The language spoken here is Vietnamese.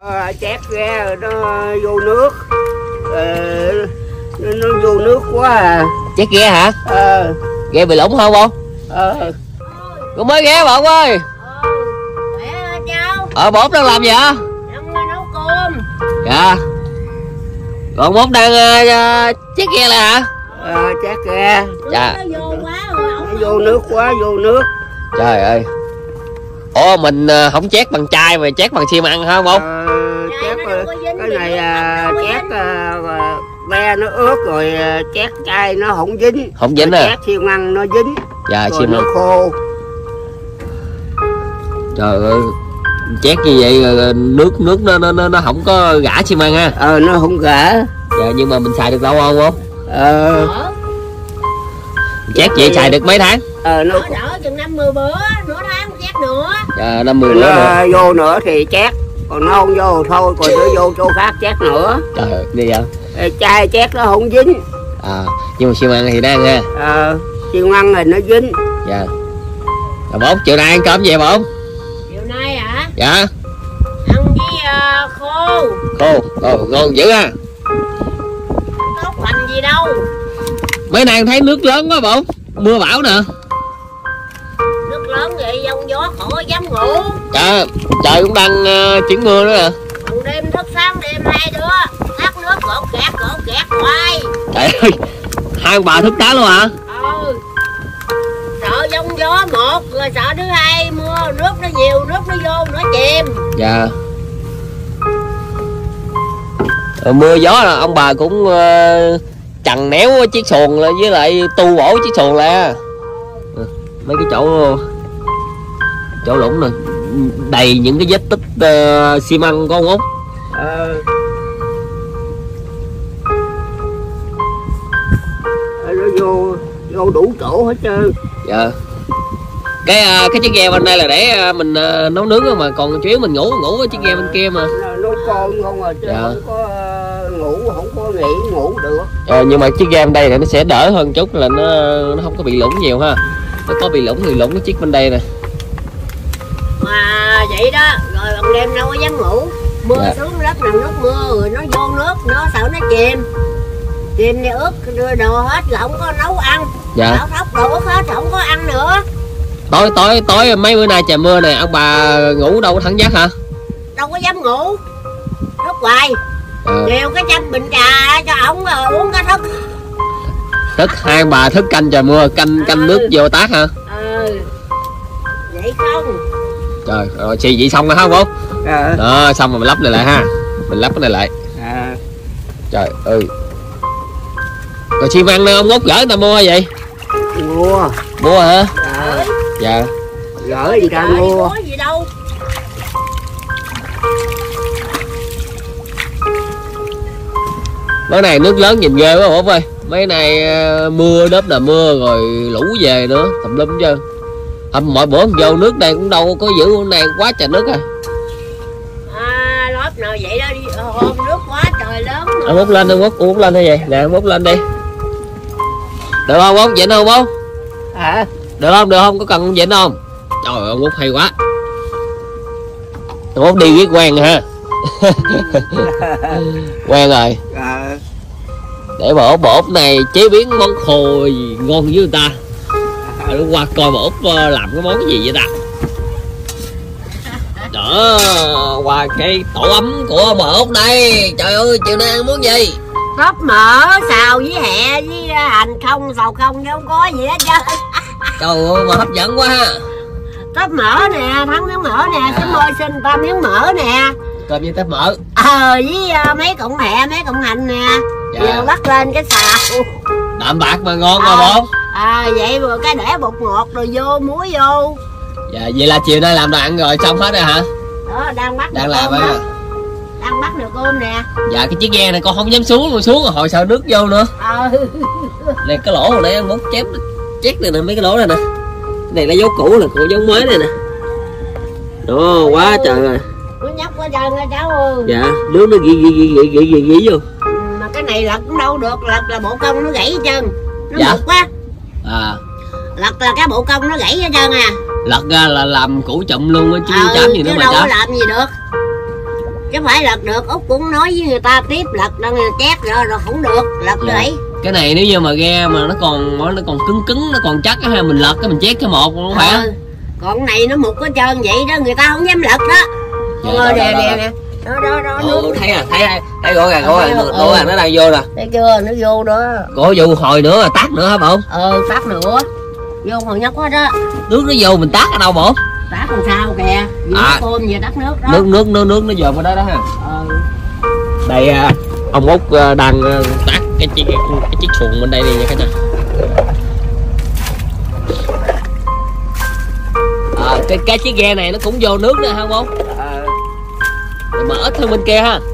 Chét ra nó vô nước. Nó vô nước quá à. Chét ghe hả? Ghe bị lủng không bông? Con mới ghé bọn ơi. Bốp đang làm gì hả? Nấu cơm. Dạ. Còn bốp đang chét ghe lại hả? Chét ra. Dạ. Nó vô quá rồi. Nó vô nước quá, vô nước. Trời ơi. Ủa mình không chét bằng chai mà chét bằng xi măng hả bông? Chét cái này chét ve nó ướt rồi chét chai nó không dính. Không dính à? Chét xi măng nó dính. Dạ rồi xi măng khô. Trời ơi, chét như vậy nước nó không có gã xi măng ha. Nó không gã. Dạ nhưng mà mình xài được lâu không? Chét vậy xài được mấy tháng? Nó đỡ chừng 50 bữa, nửa tháng chét nữa. Dạ 50 bữa nữa. Vô nữa thì chét, còn nó không vô thôi, còn nó vô chỗ khác chét nữa. Trời ơi, đi vậy? Chai chét nó không dính. Nhưng mà xi măng thì đang ha. Xi măng thì nó dính. Dạ. Rồi bông, chiều nay ăn cơm gì bông? Chiều nay hả? Dạ. Ăn với khô. Khô, ngon dữ ha. Tốt lành gì đâu. Mấy nay thấy nước lớn quá bông, mưa bão nè. Nước lớn vậy giông gió khổ dám ngủ. Dạ, trời cũng đang chuyển mưa nữa nè. Còn đêm thức sáng đêm hai đứa thác nước gột gạt hoài. Trời ơi, hai ông bà thức tá luôn hả? Sợ giông gió một rồi sợ thứ hai mưa nước nó nhiều, nước nó vô nó chìm. Dạ. Mưa gió là ông bà cũng chằng néo chiếc xuồng với lại tu bổ chiếc xuồng lại. Mấy cái chỗ lũng này đầy những cái vết tích xi măng con Út. Nó vô đủ chỗ hết trơn. Dạ. Cái chiếc ghe bên đây là để mình nấu nướng mà còn chủ yếu mình ngủ ở chiếc ghe bên kia mà. Nấu con không à chứ không có ngủ, không có nghỉ ngủ được. Nhưng mà chiếc ghe bên đây thì nó sẽ đỡ hơn chút, là nó không có bị lũng nhiều ha. Nó có bị lũng thì lũng cái chiếc bên đây nè. Mà vậy đó, rồi ban đêm đâu có dám ngủ. Mưa xuống lớp nằm nước mưa rồi nó vô nước, nó sợ nó chìm. Chìm thì ướt đưa đồ hết là không có nấu ăn. Dạ. Đảo thóc đồ ướt hết không có ăn nữa. Tối mấy bữa nay trời mưa này ông bà ngủ đâu có thẳng giấc hả? Đâu có dám ngủ. Thức hoài. Nhiều cái chanh bình trà cho ổng rồi uống cái thức. Thức hai ông bà thức canh trời mưa, canh nước vô tát hả? Vậy không? Trời, rồi xì vậy xong rồi hả bố? Đó, xong rồi mình lắp này lại ha. Mình lắp cái này lại. Trời ơi. Rồi xi măng ông Út gửi người ta mua vậy? Mua hả? Dạ. Gửi gì ta mua. Gì đâu. Mấy này nước lớn nhìn ghê quá Út ơi. Mấy này mưa đớp là mưa rồi lũ về nữa, tùm lum chứ. Mọi bữa vô nước đây cũng đâu có giữ hôm nay quá trời nước à. Lớp nào vậy đó đi, hôm nước quá trời lớn. Ông Út lên, ông Út lên thôi vậy. Nè ông Út lên đi. Được không Út? Vậy không Út? Được không? Có cần vậy không? Trời ơi ông Út hay quá. Ông Út đi biết quen ha. Quen rồi. Để bà Út này chế biến món khô gì ngon với người ta. Rồi qua coi bà Út làm cái món gì vậy ta. Đó, qua cái tổ ấm của bà Út đây. Trời ơi, chiều nay ăn món gì? Tóp mỡ, xào với hẹ với hành không, xào không chứ không có gì hết trơn. Trời ơi, mà hấp dẫn quá ha. Tóp mỡ nè, thắng miếng mỡ nè, sớm ơi xin ta miếng mỡ nè. Cơm với tép mỡ. Với mấy cọng hẹ, mấy cọng hành nè. Giờ bắt lên cái xào. Đạm bạc mà ngon mà bố. Vậy rồi cái để bột ngọt rồi vô, muối vô. Dạ, vậy là chiều nay làm đồ ăn rồi xong hết rồi hả? Đó, đang làm á. Đang bắt nồi cơm nè. Dạ, cái chiếc ghe này con không dám xuống, mà xuống rồi hồi sợ nước vô nữa. Này cái lỗ hồi nãy em muốn chét này nè, mấy cái lỗ này nè. Cái này là dấu cũ nè, còn dấu mới này nè. Đó, quá trời rồi. Nó nhóc quá trời nha cháu ơi. Dạ, nước nó ghi vô. Mà cái này lật cũng đâu được, lật là bộ công nó gãy hết trơn. Nó dạ. mực quá. Lật là cái bộ công nó gãy hết trơn à. Lật ra là làm củ chụm luôn á chứ chám gì nữa mà đâu chám. có làm gì được. chứ phải lật được. Út cũng nói với người ta tiếp lật đâu chét rồi không được lật vậy. Cái này nếu như mà ghe mà nó còn cứng nó còn chắc ha, mình lật cái mình chét cái một không phải. Còn này nó mục có trơn vậy đó, người ta không dám lật đó. Nè đó nước. Thấy rõ ràng nó đang vô nè. Thấy chưa, nó vô đó. Có vô hồi nữa là tắt nữa hả bộ? Tắt nữa. Vô hồi nhóc hết đó. Nước nó vô mình tắt ở đâu bộ? Tắt làm sao kìa, vừa tôm vừa tắt nước đó. Nước nó dồn vào đó đó ha. Đây ông Út đang tắt cái chiếc xuồng bên đây đi nha cả nhà. Cái chiếc ghe này nó cũng vô nước nữa hả không? Mà ít hơn bên kia ha.